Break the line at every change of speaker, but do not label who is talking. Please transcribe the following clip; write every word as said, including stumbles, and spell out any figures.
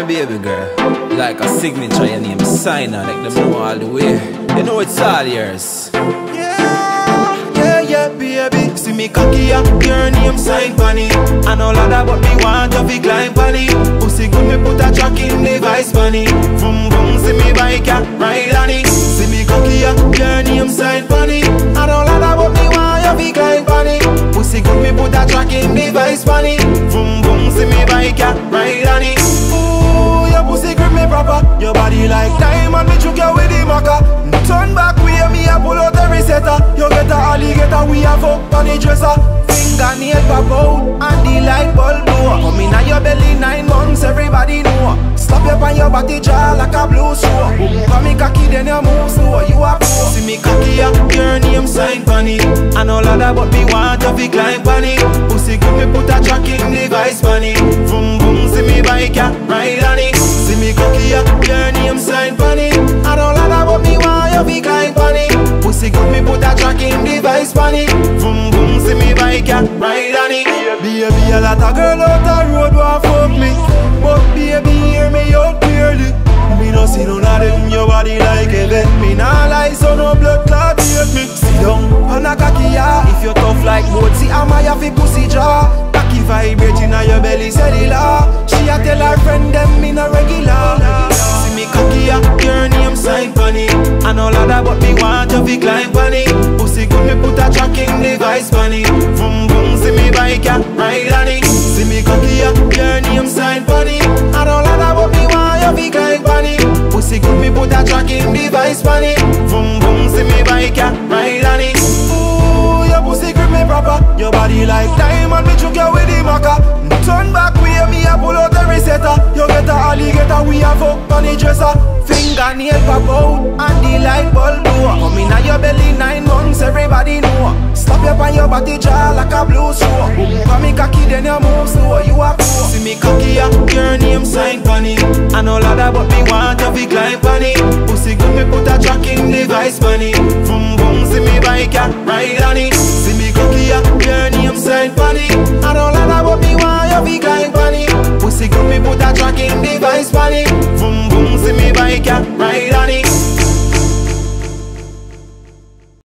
baby girl. Like a signature, your name sign on, like them know all the way. You know it's all yours.
Yeah, yeah, yeah, baby. See me cocky up, your name sign funny. I know ladder, but me want to be climb funny. Pussy good, me put a track in the vice funny. Boom boom, see me bike ya, ride on it. See me cocky up, your name sign funny. I know ladder, but me want to be climb funny. Pussy good, me put a track in the vice funny. Boom boom, see me bike ya, ride on it. Ooh, your pussy grip me proper. Your body like diamond, me choke you with the maca. Turn back way, me a pull out the resetter. You get a alligator, we a fuck on the dresser. Fingernail pop out and the light bulb blow. Come in your belly nine months, everybody know. Stop up on your body jaw like a blue show. Come me cocky, then you move slow. You a pro. See me cocky, yeah, your name sign funny. I know ladder, but me want to be climb funny. Pussy good, me put a track in the vice funny. Boom boom, see me bike ya, ride on it. See me cocky, yeah, your name sign funny. I know ladder, but me want to be climb funny. Pussy good, me put a track in the vice funny. Boom boom, see me bike ya, ride on it. Baby, a lot of girl out the road want fuck me, but baby, hear me out clearly. Me no see none of them, your body like heaven. Me nah lie, so no blood clot hate me. Sit down, on a cocky ya. If you tough like boat, see I'm a fi pussy jaw. Cocky vibrating on your belly cellular. She a tell her friend them me no regular. See me cocky ya, your name sign funny. I know ladder, but me want to fi climb funny. Pussy good, me put a track in the vice funny. Boom boom, see me bike ya, ride on it. See me cocky ya, your name sign funny. I know ladder, but me want to fi climb funny. Pussy good, me put a track in the vice funny. Boom boom, see me bike ya, ride on it. Ooh, your pussy grip me proper. Your body like diamond, me choke you with the maca. Turn back way, me a pull out the resetter. You get a alligator, we a fuck on the dresser. Fingernail pop out and the light bulb blow. Come in your belly nine months, everybody know. Stop up on your body jaw like a blue show. Come me cocky, then you move slow. You a pro. See me cocky, yeah, your name sign funny. I know ladder, but me want to be climb funny. Pussy good, me put a track in the vice funny. Boom boom, see me bike ya, ride on it. See